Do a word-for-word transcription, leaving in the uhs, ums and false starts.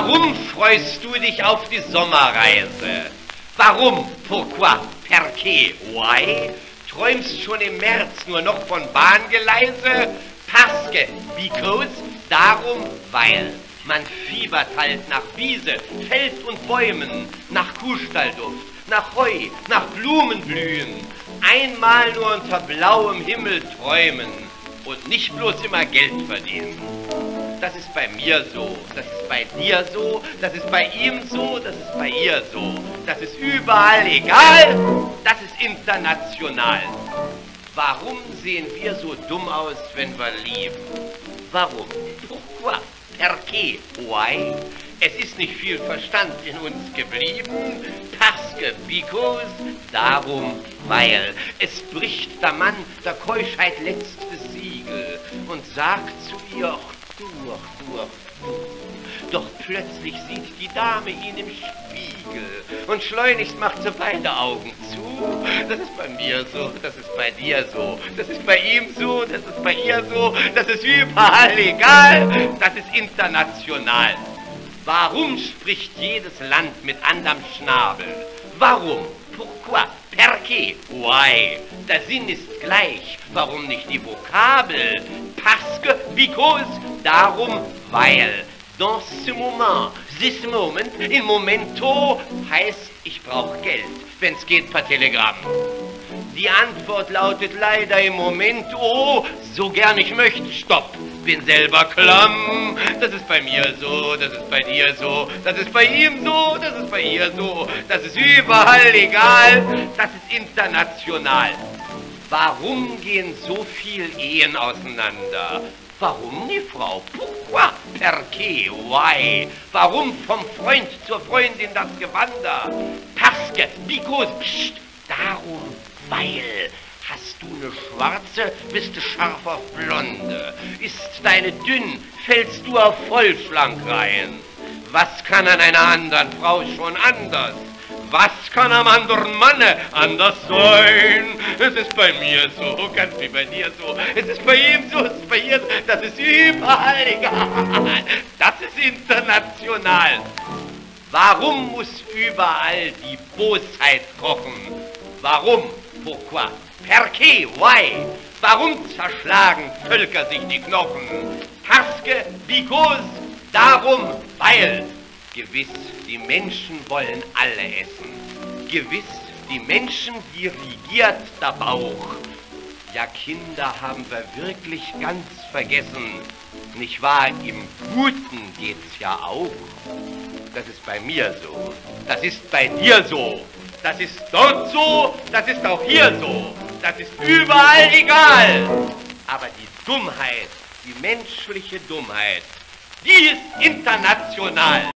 Warum freust du dich auf die Sommerreise? Warum? Pourquoi? Perché? Why? Träumst schon im März nur noch von Bahngeleise? Parce que, because, darum, weil. Man fiebert halt nach Wiese, Feld und Bäumen, nach Kuhstallduft, nach Heu, nach Blumenblühen. Einmal nur unter blauem Himmel träumen und nicht bloß immer Geld verdienen. Das ist bei mir so, das ist bei dir so, das ist bei ihm so, das ist bei ihr so. Das ist überall egal, das ist international. Warum sehen wir so dumm aus, wenn wir lieben? Warum? Pourquoi? Perché? Why? Es ist nicht viel Verstand in uns geblieben. Parce que, because, darum, weil. Es bricht der Mann der Keuschheit letztes Siegel und sagt zu ihr, ach du, ach du, ach du. Doch plötzlich sieht die Dame ihn im Spiegel und schleunigst macht sie beide Augen zu. Das ist bei mir so, das ist bei dir so, das ist bei ihm so, das ist bei ihr so, das ist überall egal, das ist international. Warum spricht jedes Land mit anderem Schnabel? Warum? Pourquoi? Perché? Why? Der Sinn ist gleich. Warum nicht die Vokabel? Parce que, because, darum, weil. Dans ce moment, this moment, in momento, heißt, ich brauche Geld, wenn's geht per Telegramm. Die Antwort lautet leider im Moment, oh, so gern ich möchte, stopp, bin selber klamm. Das ist bei mir so, das ist bei dir so, das ist bei ihm so, das ist bei ihr so, das ist überall egal, das ist international. Warum gehen so viel Ehen auseinander? Warum nie, Frau? Pourquoi? Perché? Why? Warum vom Freund zur Freundin das Gewander? Parce que, because, pst, darum, weil. Hast du eine schwarze, bist du scharf auf blonde. Ist deine dünn, fällst du auf vollschlank rein. Was kann an einer anderen Frau schon anders? Was kann am anderen Manne anders sein? Es ist bei mir so, ganz wie bei dir so. Es ist bei ihm so, es ist bei ihr so. Das ist überall egal. Das ist international. Warum muss überall die Bosheit kochen? Warum? Pourquoi? Perché? Why? Warum zerschlagen Völker sich die Knochen? Parce que, because, darum, weil. Gewiss, die Menschen wollen alle essen. Gewiss, die Menschen dirigiert der Bauch. Ja, Kinder haben wir wirklich ganz vergessen. Nicht wahr, im Guten geht's ja auch. Das ist bei mir so, das ist bei dir so, das ist dort so, das ist auch hier so, das ist überall egal. Aber die Dummheit, die menschliche Dummheit, die ist international.